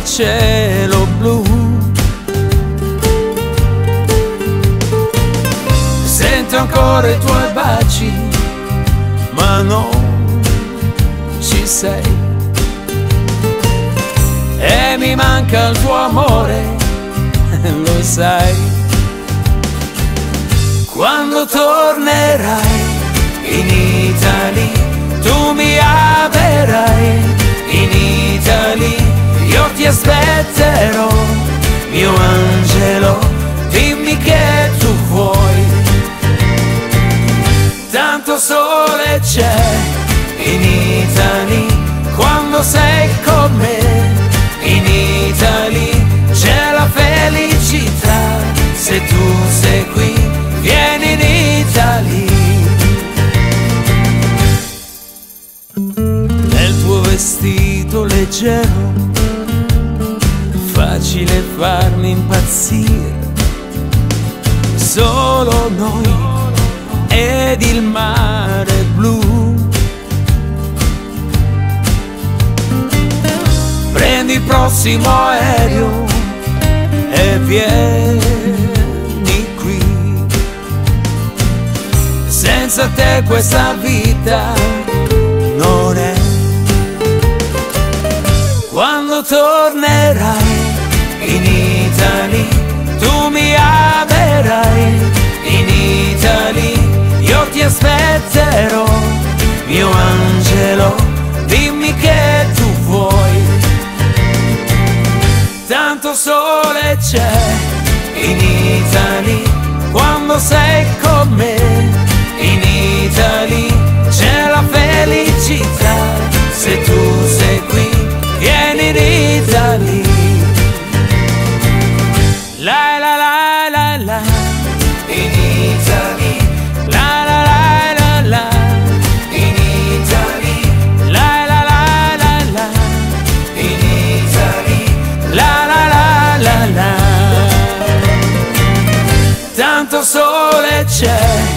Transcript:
cielo blu. Sento ancora i tuoi baci, ma non ci sei. E mi manca il tuo amore, lo sai. Quando tornerai in Italia, tu mi amerai in Italia. Io ti aspetterò, mio angelo, dimmi che tu vuoi. Tanto sole c'è in Italia quando sei con me. In Italia c'è la felicità, se tu sei qui, vieni in Italia. Nel tuo vestito leggero, facile farmi impazzire. Solo noi ed il mare blu. Prendi il prossimo aereo e vieni qui. Senza te questa vita non è. Quando tornerai in Italia, tu mi amerai in Italia. Io ti aspetterò, mio angelo, dimmi che tu vuoi. Tanto sole c'è in Italia quando sei con me. In Italia c'è la felicità, se tu sei qui, vieni in Italia. La la la la la, in Italia. La la la la la, in Italia. La la la la la, in Italia. La la la la la. Tanto sole c'è